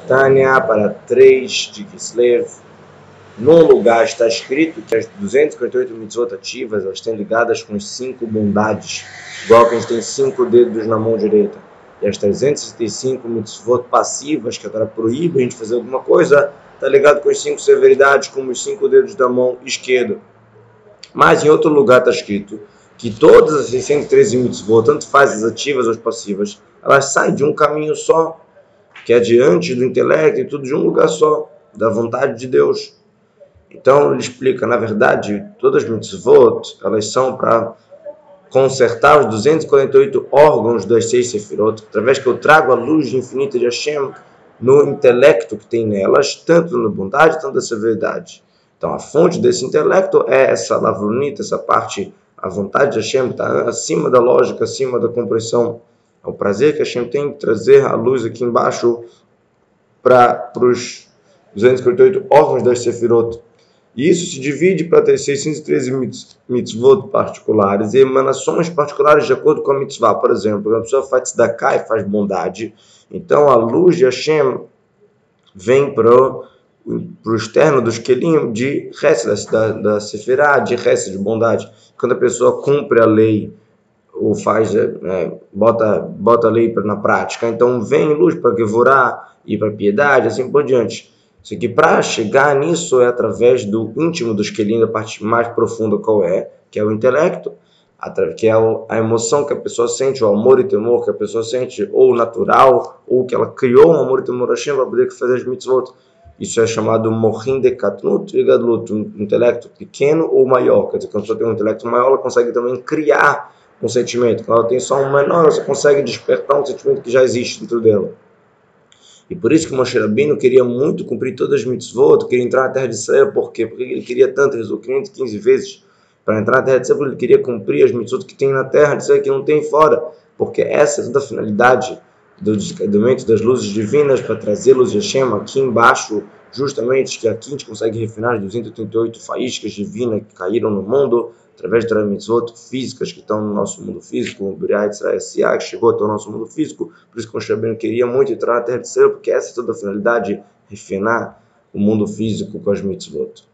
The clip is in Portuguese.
Tânia, para 3 de Kislev. Num lugar está escrito que as 258 mitzvot ativas, elas estão ligadas com as 5 bondades, igual que a gente tem 5 dedos na mão direita. E as 365 mitzvot passivas, que agora proíbe a gente fazer alguma coisa, está ligado com as 5 severidades, como os 5 dedos da mão esquerda. Mas em outro lugar está escrito que todas as 613 mitzvot, tanto faz as ativas ou as passivas, elas saem de um caminho só, que é diante do intelecto e tudo de um lugar só, da vontade de Deus. Então ele explica, na verdade, todas as mitzvot, elas são para consertar os 248 órgãos das 6 sefirot, através que eu trago a luz infinita de Hashem no intelecto que tem nelas, tanto na bondade, tanto na severidade. Então a fonte desse intelecto é essa lavronita, essa parte, a vontade de Hashem está acima da lógica, acima da compreensão. É o prazer que Hashem tem de trazer a luz aqui embaixo para os 248 órgãos das sefirot. E isso se divide para ter 613 mitzvot particulares e emanações particulares de acordo com a mitzvah. Por exemplo, a pessoa faz tzedakah e faz bondade, então a luz de Hashem vem para o externo dos kelim de chesed, da sefirah, de chesed, de bondade. Quando a pessoa cumpre a lei ou faz, bota a lei na prática, então vem luz para gevorah e para piedade, assim por diante. Isso aqui, para chegar nisso, é através do íntimo dos kelim, da parte mais profunda qual é, que é o intelecto, que é a emoção que a pessoa sente, o amor e temor que a pessoa sente, ou natural, ou que ela criou um amor e temor a Hashem para poder fazer as mitzvot. Isso é chamado mohin de katnut e gadlut, um intelecto pequeno ou maior. Quer dizer, quando a pessoa tem um intelecto maior, ela consegue também criar um sentimento. Quando ela tem só um menor, ela consegue despertar um sentimento que já existe dentro dela. E por isso que Moshe Rabbeinu queria muito cumprir todas as mitzvot, queria entrar na terra de Israel. Por quê? Porque ele queria tanto, ele rezou 515 vezes para entrar na terra de Israel, ele queria cumprir as mitzvot que tem na terra de Israel, que não tem fora. Porque essa é toda a finalidade do descadimento das luzes divinas, para trazer luz de Hashem aqui embaixo, justamente que aqui a gente consegue refinar as 288 faíscas divinas que caíram no mundo, através das mitzvot físicas que estão no nosso mundo físico, o Buriah Israel Siá, que chegou até o nosso mundo físico. Por isso que o Moshe Rabbeinu queria muito entrar na terra de Israel, porque essa é toda a finalidade, refinar o mundo físico com as mitzvot.